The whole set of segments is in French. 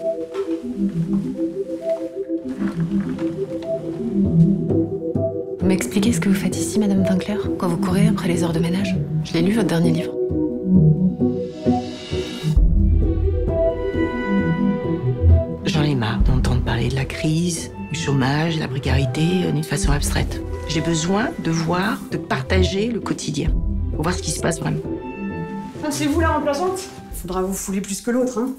Vous m'expliquez ce que vous faites ici, Madame Winkler, quand vous courez après les heures de ménage? Je l'ai lu, votre dernier livre. J'en ai marre d'entendre parler de la crise, du chômage, de la précarité d'une façon abstraite. J'ai besoin de voir, de partager le quotidien, pour voir ce qui se passe vraiment. Ah, c'est vous la remplaçante? Faudra vous fouler plus que l'autre, hein.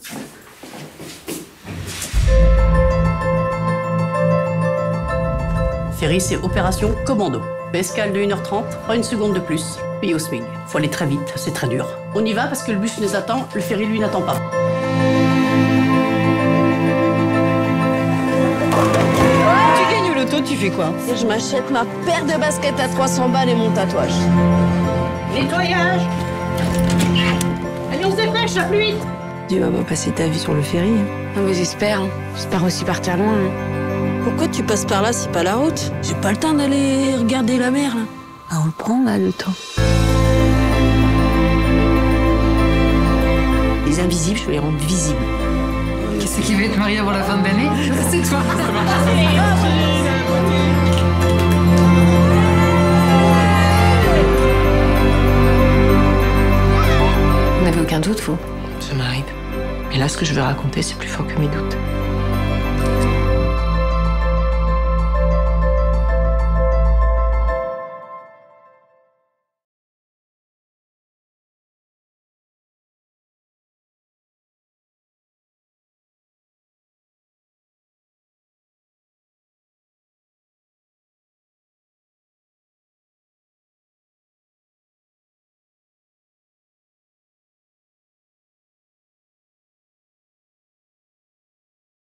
Ferry, c'est opération commando. Escale de 1h30, pas une seconde de plus. Payé au SMIC. Faut aller très vite, c'est très dur. On y va parce que le bus nous attend, le ferry, lui, n'attend pas. Tu gagnes au loto, tu fais quoi? Je m'achète ma paire de baskets à 300 balles et mon tatouage. Nettoyage. Allez, on se dépêche, la pluie. Tu vas pas passer ta vie sur le ferry. Ah mais j'espère. J'espère aussi partir loin. Pourquoi tu passes par là, c'est pas la route? J'ai pas le temps d'aller regarder la mer, là. Ah, on le prend, là, le temps. Les invisibles, je vais les rendre visibles. Qu'est-ce qui va être marié avant la fin de l'année? C'est toi. Vous n'avez aucun doute, vous? Ça m'arrive. Mais là, ce que je veux raconter, c'est plus fort que mes doutes.